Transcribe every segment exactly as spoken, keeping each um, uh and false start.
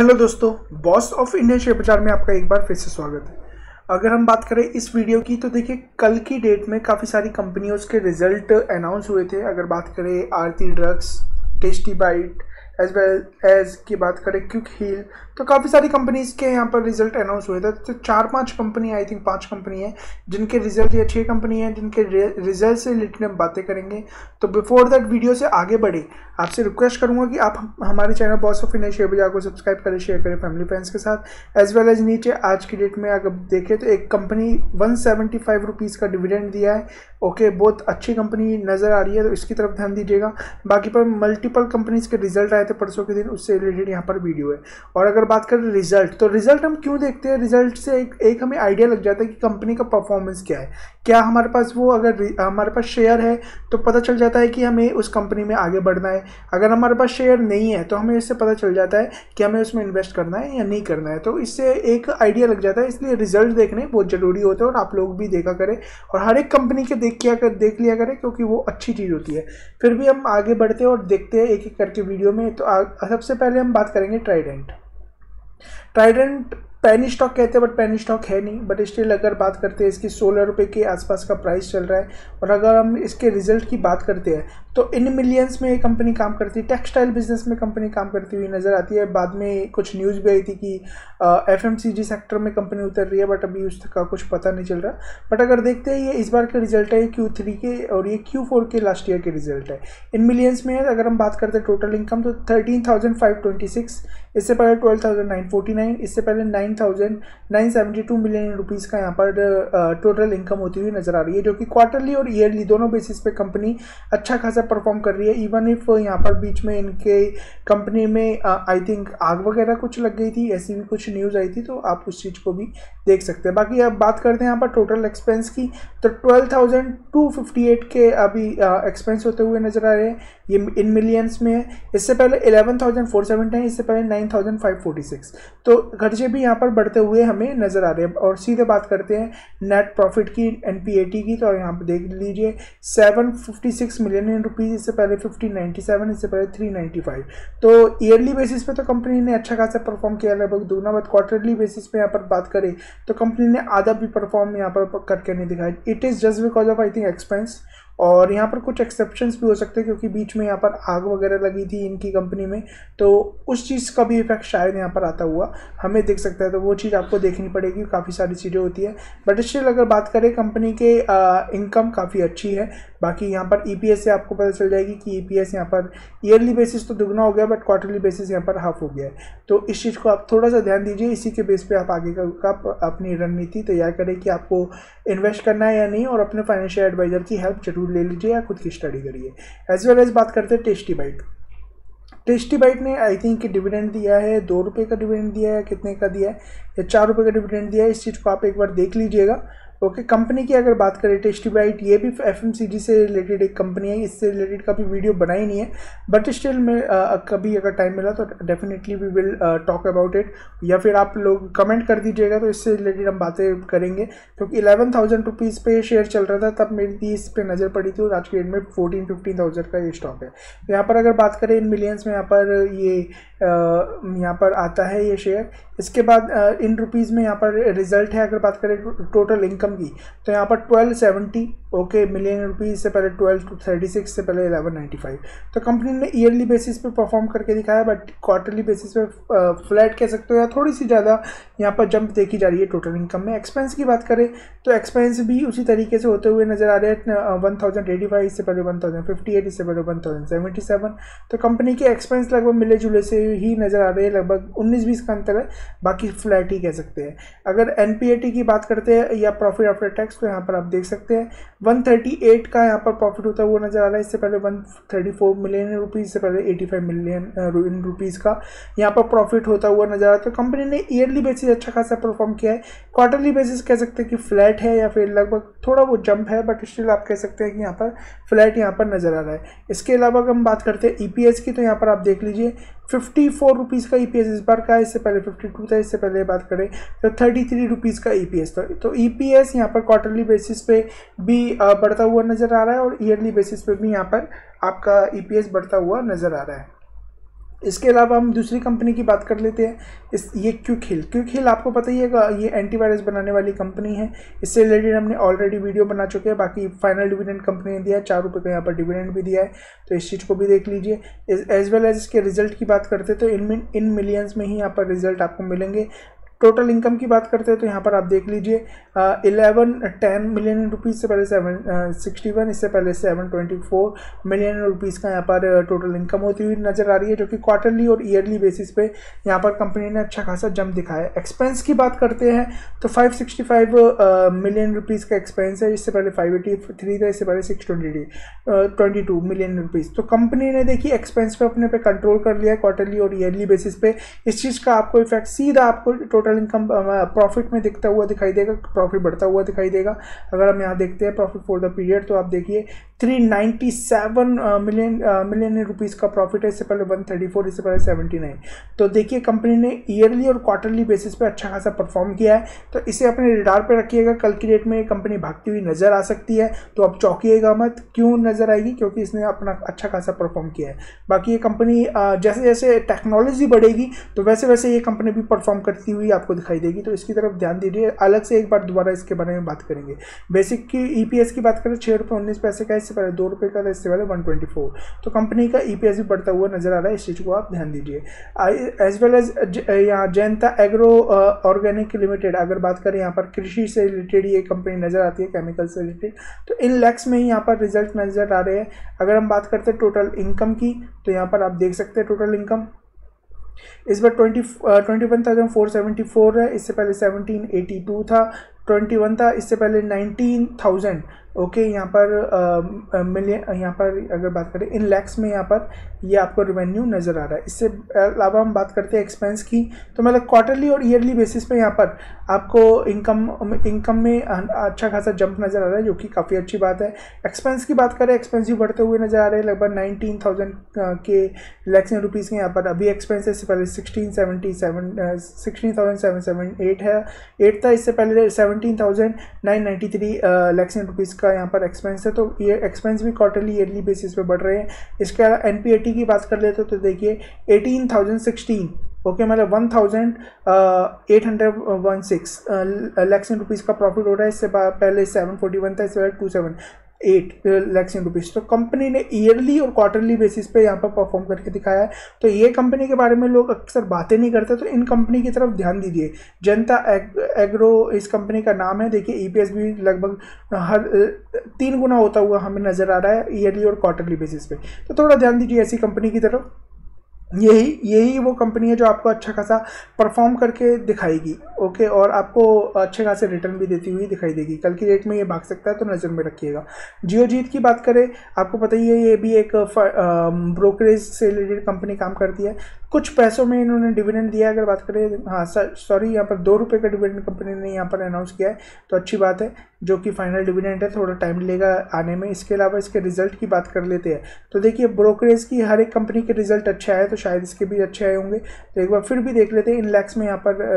Hello दोस्तों, boss of India share बाजार में आपका एक बार फिर से स्वागत है। अगर हम बात करें इस वीडियो की तो देखिए, कल की डेट में काफ़ी सारी कंपनियों के रिजल्ट अनाउंस हुए थे। अगर बात करें Aarti drugs, tasty bite as well as की बात करें क्विक हील, तो काफ़ी सारी कंपनीज के यहाँ पर रिजल्ट अनाउंस हुए थे। तो चार पांच कंपनी, आई थिंक पांच कंपनी है जिनके रिजल्ट, या छः कंपनी है जिनके रिजल्ट से रिलेटेड हम बातें करेंगे। तो बिफोर दैट वीडियो से आगे बढ़े, आपसे रिक्वेस्ट करूंगा कि आप हमारे channel boss of India share बाजार को सब्सक्राइब करें, शेयर करें फैमिली फ्रेंड्स के साथ। एज वेल एज नीचे आज की डेट में अगर देखें तो एक company one seventy five rupees का डिविडेंड दिया है। ओके, बहुत अच्छी कंपनी नज़र आ रही है, तो इसकी तरफ ध्यान दीजिएगा। बाकी पर मल्टीपल कंपनीज के रिजल्ट आए थे परसों के दिन, उससे रिलेटेड यहाँ पर वीडियो है। और अगर बात करें रिजल्ट, तो रिजल्ट हम क्यों देखते हैं? रिजल्ट से एक, एक हमें आइडिया लग जाता है कि कंपनी का परफॉर्मेंस क्या है। क्या हमारे पास वो, अगर हमारे पास शेयर है तो पता चल जाता है कि हमें उस कंपनी में आगे बढ़ना है। अगर हमारे पास शेयर नहीं है तो हमें इससे पता चल जाता है कि हमें उसमें इन्वेस्ट करना है या नहीं करना है। तो इससे एक आइडिया लग जाता है, इसलिए रिजल्ट देखने बहुत ज़रूरी होते हैं और आप लोग भी देखा करें और हर एक कंपनी के देख किया कर देख लिया करें, क्योंकि वो अच्छी चीज़ होती है। फिर भी हम आगे बढ़ते हैं और देखते हैं एक एक करके वीडियो में। तो आ, सबसे पहले हम बात करेंगे ट्राइडेंट। ट्राइडेंट पेनी स्टॉक कहते हैं, बट पेनी स्टॉक है नहीं। बट स्टिल अगर बात करते हैं, इसकी सोलह रुपये के आसपास का प्राइस चल रहा है। और अगर हम इसके रिजल्ट की बात करते हैं तो इन मिलियंस में ये कंपनी काम करती है। टेक्सटाइल बिजनेस में कंपनी काम करती हुई नजर आती है। बाद में कुछ न्यूज़ भी आई थी कि एफएमसीजी सेक्टर में कंपनी उतर रही है, बट अभी उसका कुछ पता नहीं चल रहा। बट अगर देखते हैं, ये इस बार के रिजल्ट है क्यू थ्री के, और ये क्यू फोर के लास्ट ईयर के रिजल्ट है। इन मिलियंस में अगर हम बात करते हैं टोटल इनकम, तो thirteen thousand five twenty six, इससे पहले twelve thousand nine forty nine, इससे पहले nine thousand nine seventy two million rupees का यहाँ पर टोटल इनकम होती हुई नजर आ रही है, जो कि क्वार्टरली और ईयरली दोनों बेसिस पे कंपनी अच्छा खासा परफॉर्म कर रही है। इवन इफ यहाँ पर बीच में इनके कंपनी में आई थिंक आग वगैरह कुछ लग गई थी, ऐसी भी कुछ न्यूज़ आई थी, तो आप उस चीज़ को भी देख सकते हैं। बाकी अब बात करते हैं यहाँ पर टोटल एक्सपेंस की, तो twelve thousand two fifty eight के अभी एक्सपेंस होते हुए नजर आ रहे हैं, ये इन मिलियंस में है। इससे पहले eleven thousand four seventy nine, इससे पहले nine thousand five forty six, तो खर्चे भी यहाँ पर बढ़ते हुए हमें नजर आ रहे हैं। और सीधे बात करते हैं नेट प्रॉफिट की, एनपीएटी की, तो यहाँ पर देख लीजिए seven fifty six million rupees, इससे पहले फिफ्टीन नाइन्टी सेवन, इससे पहले थ्री नाइन्टी फाइव। तो ईयरली बेसिस पे तो कंपनी ने अच्छा खासा परफॉर्म किया, लगभग दूना। बट क्वार्टरली बेसिस पे यहाँ पर बात करें तो कंपनी ने आधा भी परफॉर्म यहाँ पर करके नहीं दिखाया। It is just because of I think expense, और यहाँ पर कुछ एक्सेप्शंस भी हो सकते हैं, क्योंकि बीच में यहाँ पर आग वगैरह लगी थी इनकी कंपनी में, तो उस चीज़ का भी इफेक्ट शायद यहाँ पर आता हुआ हमें दिख सकता है। तो वो चीज़ आपको देखनी पड़ेगी, काफ़ी सारी चीज़ें होती है। बट स्टिल अगर बात करें, कंपनी के इनकम काफ़ी अच्छी है। बाकी यहाँ पर ईपीएस से आपको पता चल जाएगी कि ईपीएस यहाँ पर ईयरली बेसिस तो दुगना हो गया, बट क्वार्टरली बेसिस यहाँ पर हाफ हो गया है। तो इस चीज़ को आप थोड़ा सा ध्यान दीजिए, इसी के बेस पे आप आगे का, का अपनी रणनीति तैयार करें कि आपको इन्वेस्ट करना है या नहीं, और अपने फाइनेंशियल एडवाइजर की हेल्प जरूर ले लीजिए या खुद की स्टडी करिए। एज वेल एज बात करते हैं टेस्टी बाइट। टेस्टी बाइट ने आई थिंक डिविडेंड दिया है, दो रुपये का डिविडेंड दिया है, कितने का दिया है, या चार रुपये का डिविडेंड दिया है। इस चीज़ को आप एक बार देख लीजिएगा। ओके, कंपनी की अगर बात करें टेस्टी बाइट, ये भी एफएमसीजी से रिलेटेड एक कंपनी है। इससे रिलेटेड कभी वीडियो बनाई नहीं है, बट स्टिल में आ, कभी अगर टाइम मिला तो definitely we will talk about it, या फिर आप लोग कमेंट कर दीजिएगा, तो इससे रिलेटेड हम बातें करेंगे। क्योंकि इलेवन थाउजेंड रुपीज़ पे शेयर चल रहा था, तब मेरी इस पर नज़र पड़ी थी, और आज के डेट में फोर्टीन फिफ्टीन थाउजेंड का ये स्टॉक है। तो यहाँ पर अगर बात करें इन मिलियंस में, यहाँ पर ये यहाँ पर आता है ये शेयर। इसके बाद इन रुपीज़ में यहाँ पर रिजल्ट है। अगर बात करें टोटल इनकम की, तो यहाँ पर twelve seventy okay million rupees, से पहले ट्वेल्व टू थर्टी सिक्स, से पहले इलेवन नाइन्टी फाइव। तो कंपनी ने ईयरली बेसिस पे परफॉर्म करके दिखाया, बट क्वार्टरली बेसिस पे फ्लैट कह सकते हो, या थोड़ी सी ज़्यादा यहाँ पर जंप देखी जा रही है टोटल इनकम में। एक्सपेंस की बात करें तो एक्सपेंस भी उसी तरीके से होते हुए नजर आ रहे हैं। वन थाउजेंड एटी फाइव, इससे पहले वन थाउजेंड फिफ्टी एट, इससे पहले वन थाउजेंड सेवेंटी सेवन। तो कंपनी के एक्सपेंस लगभग मिले जुले से ही नजर आ रहे हैं, लगभग उन्नीस बीस का अंतर है, बाकी फ्लैट ही कह सकते हैं। अगर एनपीएटी की बात करते हैं या प्रॉफिट आफ्टर टैक्स, तो यहाँ पर आप देख सकते हैं वन थर्टी एट का यहाँ पर प्रॉफिट होता हुआ नजर आ रहा है। इससे पहले one thirty four million rupees, से पहले एटी फाइव मिलियन रुपीज़ का यहाँ पर प्रॉफिट होता हुआ नजर आ रहा है। तो कंपनी ने ईयरली बेसिस अच्छा खासा परफॉर्म किया है। क्वार्टरली बेसिस कह सकते हैं कि फ्लैट है, या फिर लगभग थोड़ा वो जंप है, बट स्टिल आप कह सकते हैं कि यहाँ पर फ्लैट यहाँ पर नजर आ रहा है। इसके अलावा अगर हम बात करते हैं ईपीएस की, तो यहाँ पर आप देख लीजिए फिफ्टी फोर रुपीज़ का ईपीएस इस बार का है। इससे पहले फिफ्टी टू था, इससे पहले बात करें तो थर्टी थ्री रुपीज़ का ईपीएस था। तो ईपीएस यहाँ पर क्वार्टरली बेसिस पे भी बढ़ता हुआ नज़र आ रहा है, और ईयरली बेसिस पे भी यहाँ पर आपका ईपीएस बढ़ता हुआ नज़र आ रहा है। इसके अलावा हम दूसरी कंपनी की बात कर लेते हैं। इस ये क्विक हिल क्विक हिल आपको पता ही है, ये एंटीवायरस बनाने वाली कंपनी है। इससे रिलेटेड हमने ऑलरेडी वीडियो बना चुके हैं। बाकी फाइनल डिविडेंड कंपनी ने दिया है, चार रुपये का यहाँ पर डिविडेंड भी दिया है, तो इस चीज़ को भी देख लीजिए। एज वेल एज इसके रिजल्ट की बात करते हैं तो इन इन मिलियंस में ही यहाँ पर रिजल्ट आपको मिलेंगे। टोटल इनकम की बात करते हैं तो यहाँ पर आप देख लीजिए इलेवन टेन मिलियन रुपीज़ से पहले सेवन सिक्सटी वन इससे पहले seven twenty four million rupees का यहाँ पर टोटल इनकम होती हुई नज़र आ रही है, जो कि क्वार्टरली और ईयरली बेसिस पे यहाँ पर कंपनी ने अच्छा खासा जंप दिखाया है। एक्सपेंस की बात करते हैं तो five sixty five million rupees का एक्सपेंस है, इससे पहले फाइव एटी थ्री था, इससे पहले six twenty twenty two million rupees. तो कंपनी ने देखिए एक्सपेंस पे अपने पे कंट्रोल कर लिया है क्वार्टरली और ईयरली बेसिस पे। इस चीज़ का आपको इफेक्ट सीधा आपको टोटल इनकम प्रॉफिट में दिखता हुआ दिखाई देगा, प्रॉफिट बढ़ता हुआ दिखाई देगा। अगर हम यहाँ देखते हैं प्रॉफिट फॉर द पीरियड तो आप देखिए three ninety seven million million rupees का प्रॉफिट है, इससे पहले वन थर्टी फोर, इससे पहले सेवेंटी नाइन। तो देखिए कंपनी ने ईयरली और क्वार्टरली बेसिस पे अच्छा खासा परफॉर्म किया है, तो इसे अपने रडार पे रखिएगा। कल की डेट में ये कंपनी भागती हुई नज़र आ सकती है, तो आप चौंकिएगा मत। क्यों नज़र आएगी? क्योंकि इसने अपना अच्छा खासा परफॉर्म किया है। बाकी ये कंपनी जैसे जैसे टेक्नोलॉजी बढ़ेगी तो वैसे वैसे ये कंपनी भी परफॉर्म करती हुई आपको दिखाई देगी, तो इसकी तरफ ध्यान दीजिए। अलग से एक बार दोबारा इसके बारे में बात करेंगे। बेसिक की ईपीएस की बात करें छः रुपये उन्नीस पैसे का, इससे पहले दो रुपये का था, इससे पहले वन ट्वेंटी फोर। तो कंपनी का ईपीएस भी बढ़ता हुआ नजर आ रहा है, इस चीज़ को आप ध्यान दीजिए। एज वेल एज यहाँ जयंता एग्रो ऑर्गेनिक लिमिटेड, अगर बात करें यहाँ पर कृषि से रिलेटेड ये कंपनी नजर आती है, केमिकल से रिलेटेड, तो इन लैक्स में ही यहाँ पर रिजल्ट नजर आ रहे हैं। अगर हम बात करते हैं टोटल इनकम की तो यहाँ पर आप देख सकते हैं टोटल इनकम इस बार twenty twenty one thousand four seventy four है, इससे पहले सेवनटीन एटी टू था, ट्वेंटी वन था, इससे पहले नाइनटीन थाउजेंड। ओके, यहाँ पर मिलियन, यहाँ पर अगर बात करें इन लैक्स में यहाँ पर ये आपको रेवेन्यू नज़र आ रहा है। इससे अलावा हम बात करते हैं एक्सपेंस की, तो मतलब क्वार्टरली और ईयरली बेसिस पे यहाँ पर आपको इनकम इनकम में अच्छा खासा जंप नज़र आ रहा है, जो कि काफ़ी अच्छी बात है। एक्सपेंस की बात करें, एक्सपेंस भी बढ़ते हुए नज़र आ रहे हैं, लगभग नाइनटीन थाउजेंड के लैक्स रुपीज़ के यहाँ पर अभी एक्सपेंस है। इससे पहले sixteen seventy seven sixteen thousand seven seven eight है एट था, इससे पहले seventeen thousand nine ninety three lakhs rupees का यहाँ पर एक्सपेंस है। तो ये एक्सपेंस भी क्वार्टरली ईयरली बेसिस पे बढ़ रहे हैं। इसके अलावा एनपीएटी की बात कर लेते तो देखिए एटीन थाउजेंड सिक्सटीन, ओके, मतलब one thousand eight hundred one six lakhs rupees का प्रॉफिट हो रहा है। इससे पहले सेवन फोर्टी वन था, इससे पहले two seven eight lakhs rupees. तो कंपनी ने ईयरली और क्वार्टरली बेसिस पे यहाँ पर परफॉर्म करके दिखाया है। तो ये कंपनी के बारे में लोग अक्सर बातें नहीं करते, तो इन कंपनी की तरफ ध्यान दीजिए। जनता एग, एग्रो इस कंपनी का नाम है। देखिए ईपीएस भी लगभग हर तीन गुना होता हुआ हमें नज़र आ रहा है ईयरली और क्वार्टरली बेसिस पे। तो थोड़ा ध्यान दीजिए ऐसी कंपनी की तरफ। यही यही वो कंपनी है जो आपको अच्छा खासा परफॉर्म करके दिखाएगी, ओके, और आपको अच्छे खासे रिटर्न भी देती हुई दिखाई देगी। कल की रेट में ये भाग सकता है, तो नज़र में रखिएगा। जियोजीत की बात करें, आपको पता ही है ये भी एक ब्रोकरेज से रिलेटेड कंपनी काम करती है। कुछ पैसों में इन्होंने डिविडेंड दिया है। अगर बात करें, हाँ सॉरी, यहाँ पर दो रुपये का डिविडेंड कंपनी ने यहाँ पर अनाउंस किया है, तो अच्छी बात है, जो कि फाइनल डिविडेंड है, थोड़ा टाइम लेगा आने में। इसके अलावा इसके रिजल्ट की बात कर लेते हैं, तो देखिए ब्रोकरेज की हर एक कंपनी के रिजल्ट अच्छा है, तो शायद इसके भी अच्छे आए होंगे। तो एक बार फिर भी देख लेते हैं इन लैक्स में यहाँ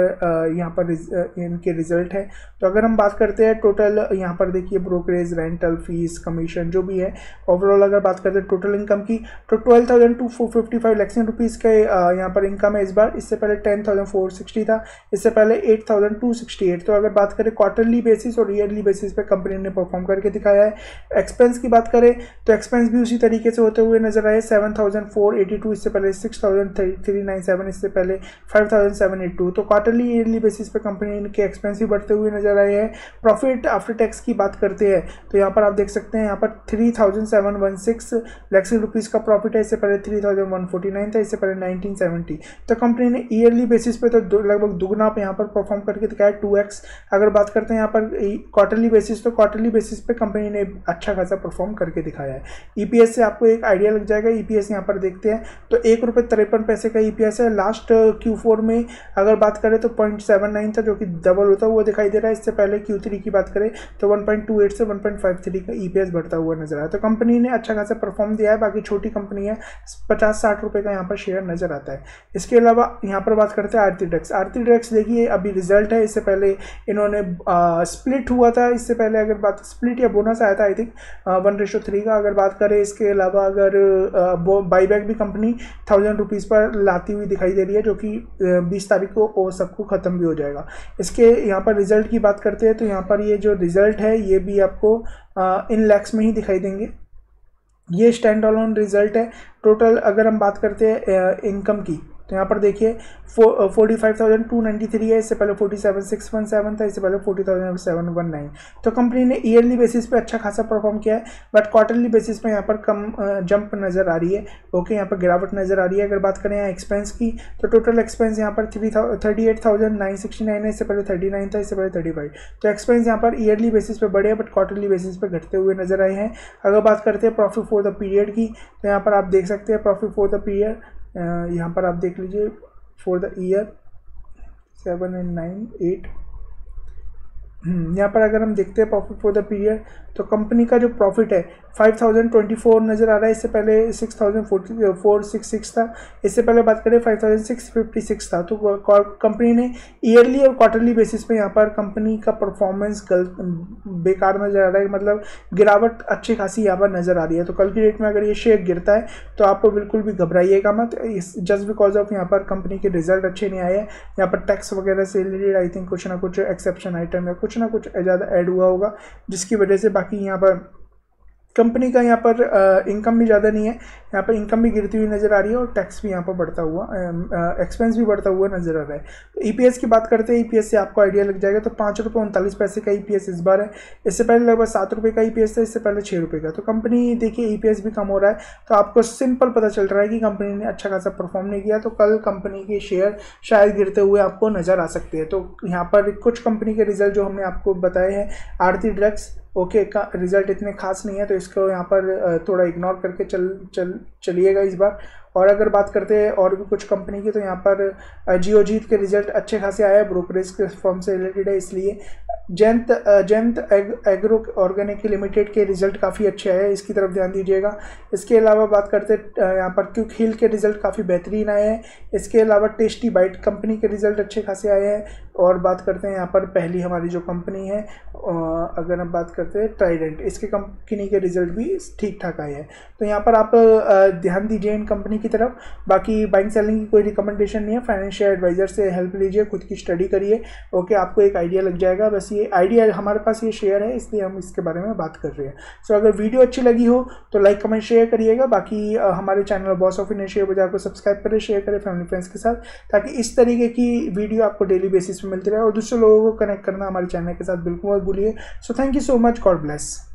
पर यहाँ पर इनके रिजल्ट है। तो अगर हम बात करते हैं टोटल, यहाँ पर देखिए ब्रोकरेज, रेंटल फीस, कमीशन जो भी है, ओवरऑल अगर बात करते हैं टोटल इनकम की, तो twelve thousand two four fifty five lakhs rupees के यहाँ पर इनकम है इस बार। इससे पहले टेन थाउजेंड फोर सिक्सटी था, इससे पहले eight thousand two sixty eight. तो अगर बात करें क्वार्टरली बेसिस और ईयरली बेसिस पे कंपनी ने परफॉर्म करके दिखाया है। एक्सपेंस की बात करें तो एक्सपेंस भी उसी तरीके से होते हुए नजर आए, seven thousand four eighty two, इससे पहले six thousand three nine seven, इससे पहले five thousand seven eight two. तो क्वार्टरली ईयरली बेसिस पे कंपनी के एक्सपेंस भी बढ़ते हुए नजर आए हैं। प्रॉफिट आफ्टर टैक्स की बात करते हैं तो यहाँ पर आप देख सकते हैं, यहाँ पर three thousand seven one six lakhs rupees का प्रॉफिट है, इससे पहले three thousand one forty nine था, इससे पहले नाइनटीन सेवेंटी। तो कंपनी ने ईयरली बेसिस पे तो लगभग दुगना पे यहाँ पर परफॉर्म करके दिखाया, टू एक्स। अगर बात करते हैं यहाँ पर क्वार्टरली बेसिस, तो क्वार्टरली बेसिस पे कंपनी ने अच्छा खासा परफॉर्म करके दिखाया है। ईपीएस से आपको एक आइडिया लग जाएगा। ईपीएस यहाँ पर देखते हैं तो एक रुपये तिरपन पैसे का ईपीएस है। लास्ट क्यू फोर में अगर बात करें तो पॉइंट सेवन नाइन था, जो कि डबल होता हुआ दिखाई दे रहा है। इससे पहले क्यू थ्री की बात करें तो वन पॉइंट टू एट से वन पॉइंट फाइव थ्री का ईपीएस बढ़ता हुआ नजर आया। तो कंपनी ने अच्छा खासा परफॉर्म दिया है। बाकी छोटी कंपनी है, पचास साठ रुपये का यहाँ पर शेयर नजर आता है। जाता है। इसके अलावा यहाँ पर बात करते हैं आरती ड्रग्स। आरती ड्रग्स देखिए अभी रिजल्ट है, इससे पहले इन्होंने स्प्लिट हुआ था, इससे पहले अगर बात स्प्लिट या बोनस आया था I think one ratio three का अगर बात करें। इसके अलावा अगर बाईबैक भी कंपनी थाउजेंड रुपीज़ पर लाती हुई दिखाई दे रही है, जो कि बीस तारीख को वो सबको ख़त्म भी हो जाएगा। इसके यहाँ पर रिजल्ट की बात करते हैं तो यहाँ पर ये जो रिजल्ट है ये भी आपको इन लैक्स में ही दिखाई देंगे। ये स्टैंड अलोन रिजल्ट है। टोटल अगर हम बात करते हैं इनकम की तो यहाँ पर देखिए forty five thousand two ninety three है, इससे पहले forty seven six one seven था, इससे पहले forty thousand seven one nine. तो कंपनी ने ईयरली बेसिस पे अच्छा खासा परफॉर्म किया है, बट क्वार्टरली बेसिस पे यहाँ पर कम जंप नज़र आ रही है। ओके, यहाँ पर गिरावट नज़र आ रही है। अगर बात करें यहाँ एक्सपेंस की तो टोटल एक्सपेंस यहाँ पर three thirty eight thousand nine sixty nine है, इससे पहले थर्टी नाइन था, इससे पहले थर्टी फाइव। तो एक्सपेंस यहाँ पर ईयरली बेसिस पे बढ़े बट क्वार्टरली बेसिस पे घटते हुए नजर आए हैं। अगर बात करते हैं प्रॉफिट फॉर द पीरियड की तो यहाँ पर आप देख सकते हैं प्रॉफिट फॉर द पीरियड, यहाँ पर आप देख लीजिए for the year seven and nine eight. यहाँ पर अगर हम देखते हैं प्रॉफिट फॉर द पीरियड तो कंपनी का जो प्रॉफिट है फाइव थाउजेंड ट्वेंटी फोर नज़र आ रहा है, इससे पहले six thousand forty four six six था, इससे पहले बात करें five thousand six fifty six था। तो कंपनी ने ईयरली और क्वार्टरली बेसिस पे यहाँ पर कंपनी का परफॉर्मेंस गलत बेकार नज़र आ रहा है, मतलब गिरावट अच्छी खासी यहाँ पर नज़र आ रही है। तो कल की डेट में अगर ये शेयर गिरता है तो आप बिल्कुल भी घबराइएगा मत, जस्ट बिकॉज ऑफ यहाँ पर कंपनी के रिजल्ट अच्छे नहीं आए हैं। यहाँ पर टैक्स वगैरह से रिलेटेड आई थिंक कुछ ना कुछ एक्सेप्शन आइटम या कुछ ना कुछ ज़्यादा ऐड हुआ होगा, जिसकी वजह से बाकी यहाँ पर कंपनी का यहाँ पर इनकम भी ज़्यादा नहीं है, यहाँ पर इनकम भी गिरती हुई नज़र आ रही है और टैक्स भी यहाँ पर बढ़ता हुआ, एक्सपेंस भी बढ़ता हुआ नज़र आ रहा है। तो ईपीएस की बात करते हैं, ईपीएस से आपको आइडिया लग जाएगा। तो पाँच रुपये उनतालीस पैसे का ईपीएस इस बार है, इससे पहले लगभग सात रुपये का ईपीएस था, इससे पहले छः रुपये का। तो कंपनी देखिए ईपीएस भी कम हो रहा है, तो आपको सिंपल पता चल रहा है कि कंपनी ने अच्छा खासा परफॉर्म नहीं किया। तो कल कंपनी के शेयर शायद गिरते हुए आपको नज़र आ सकते हैं। तो यहाँ पर कुछ कंपनी के रिजल्ट जो हमने आपको बताए हैं, आरती ड्रग्स ओके okay, का रिज़ल्ट इतने खास नहीं है, तो इसको यहाँ पर थोड़ा इग्नोर करके चल चल चलिएगा इस बार। और अगर बात करते हैं और भी कुछ कंपनी की तो यहाँ पर जियोजीत के रिजल्ट अच्छे खासे आए हैं, ब्रोकरेज के फर्म से रिलेटेड है, इसलिए जयंत जयंत एग, एग्रो ऑर्गेनिक लिमिटेड के रिजल्ट काफ़ी अच्छे आए हैं, इसकी तरफ ध्यान दीजिएगा। इसके अलावा बात करते हैं यहाँ पर क्विक हिल के रिजल्ट काफ़ी बेहतरीन आए हैं। इसके अलावा टेस्टी बाइट कंपनी के रिजल्ट अच्छे खासे आए हैं। और बात करते हैं यहाँ पर पहली हमारी जो कंपनी है, अगर हम बात करते हैं ट्राइडेंट, इसके कंपनी के रिजल्ट भी ठीक ठाक आए हैं। तो यहाँ पर आप ध्यान दीजिए इन कंपनी की तरफ। बाकी बाइंग सेलिंग की कोई रिकमेंडेशन नहीं है, फाइनेंशियल एडवाइजर से हेल्प लीजिए, खुद की स्टडी करिए। ओके, आपको एक आइडिया लग जाएगा। बस ये आइडिया हमारे पास ये शेयर है, इसलिए हम इसके बारे में बात कर रहे हैं। सो so, अगर वीडियो अच्छी लगी हो तो लाइक कमेंट शेयर करिएगा। बाकी हमारे channel boss of Indian share बाजार को सब्सक्राइब करें, शेयर करें फैमिली फ्रेंड्स के साथ, ताकि इस तरीके की वीडियो आपको डेली बेसिस पे मिलती रहे। और दूसरे लोगों को कनेक्ट करना हमारे चैनल के साथ बिल्कुल मत भूलिए। So thank you so much, god bless.